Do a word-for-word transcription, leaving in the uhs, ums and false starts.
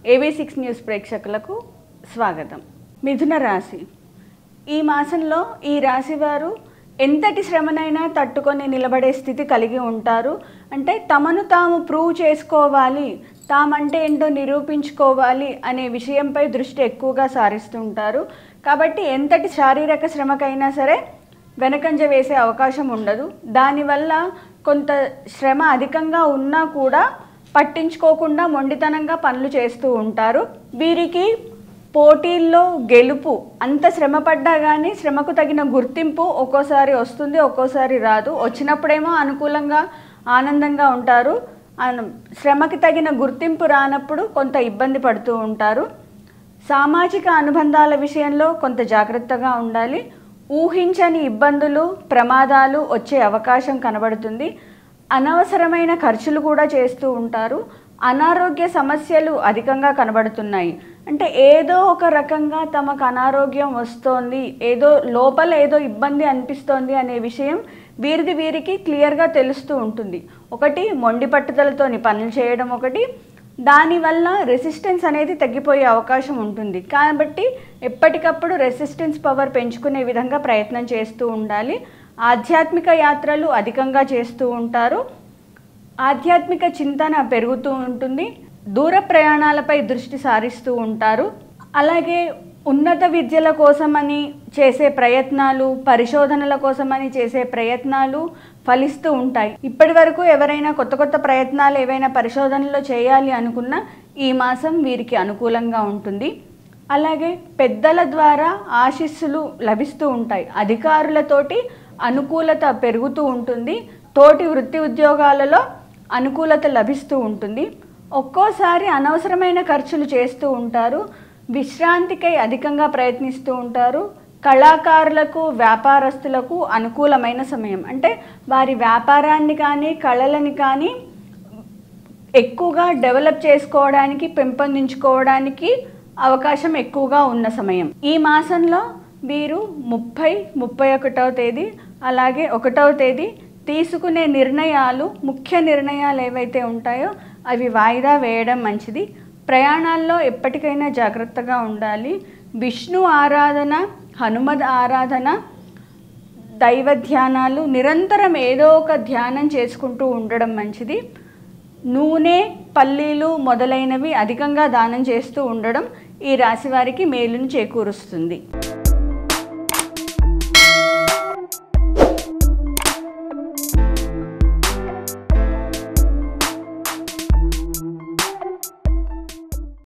AB six news ప్రేక్షకులకు స్వాగతం. మిథున రాశి. ఈ మాసంలో ఈ రాశి వారు ఎంతటి శ్రమనైనా తట్టుకొని నిలబడే స్థితి కలిగి ఉంటారు. అంటే తమను తాము ప్రూవ్ చేసుకోవాలి, తామంటే ఏంటో నిరూపించుకోవాలి అనే విషయంపై దృష్టి ఎక్కువగా సారిస్తుంటారు. కాబట్టి ఎంతటి శారీరక శ్రమకైనా సరే వెనకంజ వేసే అవకాశం ఉండదు. దానివల్ల కొంత శ్రమ అధికంగా ఉన్నా కూడా పట్టించుకోకుండా మొండితనంగా పనులు చేస్తూ ఉంటారు. వీరికి పోటీల్లో గెలుపు అంత శ్రమ పడ్డా కానీ శ్రమకు తగిన గుర్తింపు ఒక్కోసారి వస్తుంది, ఒక్కోసారి రాదు. వచ్చినప్పుడేమో అనుకూలంగా ఆనందంగా ఉంటారు, శ్రమకి తగిన గుర్తింపు రానప్పుడు కొంత ఇబ్బంది పడుతూ ఉంటారు. సామాజిక అనుబంధాల విషయంలో కొంత జాగ్రత్తగా ఉండాలి. ఊహించని ఇబ్బందులు, ప్రమాదాలు వచ్చే అవకాశం కనబడుతుంది. అనవసరమైన ఖర్చులు కూడా చేస్తూ ఉంటారు. అనారోగ్య సమస్యలు అధికంగా కనబడుతున్నాయి. అంటే ఏదో ఒక రకంగా తమకు అనారోగ్యం వస్తోంది, ఏదో లోపల ఏదో ఇబ్బంది అనిపిస్తోంది అనే విషయం వీరిది వీరికి క్లియర్గా తెలుస్తూ ఉంటుంది. ఒకటి మొండి పట్టుదలతోని పనులు చేయడం, ఒకటి దానివల్ల రెసిస్టెన్స్ అనేది తగ్గిపోయే అవకాశం ఉంటుంది. కాబట్టి ఎప్పటికప్పుడు రెసిస్టెన్స్ పవర్ పెంచుకునే విధంగా ప్రయత్నం చేస్తూ ఉండాలి. ఆధ్యాత్మిక యాత్రలు అధికంగా చేస్తూ ఉంటారు. ఆధ్యాత్మిక చింతన పెరుగుతూ ఉంటుంది. దూర ప్రయాణాలపై దృష్టి సారిస్తూ ఉంటారు. అలాగే ఉన్నత విద్యల కోసమని చేసే ప్రయత్నాలు, పరిశోధనల కోసమని చేసే ప్రయత్నాలు ఫలిస్తూ ఉంటాయి. ఇప్పటి వరకు ఎవరైనా కొత్త కొత్త ప్రయత్నాలు ఏవైనా పరిశోధనలో చేయాలి అనుకున్నా ఈ మాసం వీరికి అనుకూలంగా ఉంటుంది. అలాగే పెద్దల ద్వారా ఆశీస్సులు లభిస్తూ ఉంటాయి. అధికారులతోటి అనుకూలత పెరుగుతూ ఉంటుంది. తోటి వృత్తి ఉద్యోగాలలో అనుకూలత లభిస్తూ ఉంటుంది. ఒక్కోసారి అనవసరమైన ఖర్చులు చేస్తూ ఉంటారు. విశ్రాంతికై అధికంగా ప్రయత్నిస్తూ ఉంటారు. కళాకారులకు, వ్యాపారస్తులకు అనుకూలమైన సమయం. అంటే వారి వ్యాపారాన్ని కానీ కళలని కానీ ఎక్కువగా డెవలప్ చేసుకోవడానికి, పెంపొందించుకోవడానికి అవకాశం ఎక్కువగా ఉన్న సమయం. ఈ మాసంలో వీరు ముప్పై ముప్పై ఒకటవ తేదీ అలాగే ఒకటవ తేదీ తీసుకునే నిర్ణయాలు, ముఖ్య నిర్ణయాలు ఏవైతే ఉంటాయో అవి వాయిదా వేయడం మంచిది. ప్రయాణాల్లో ఎప్పటికైనా జాగ్రత్తగా ఉండాలి. విష్ణు ఆరాధన, హనుమద్ ఆరాధన, దైవ ధ్యానాలు నిరంతరం ఏదో ఒక ధ్యానం చేసుకుంటూ ఉండడం మంచిది. నూనె, పల్లీలు మొదలైనవి అధికంగా దానం చేస్తూ ఉండడం ఈ రాశి వారికి మేలును చేకూరుస్తుంది.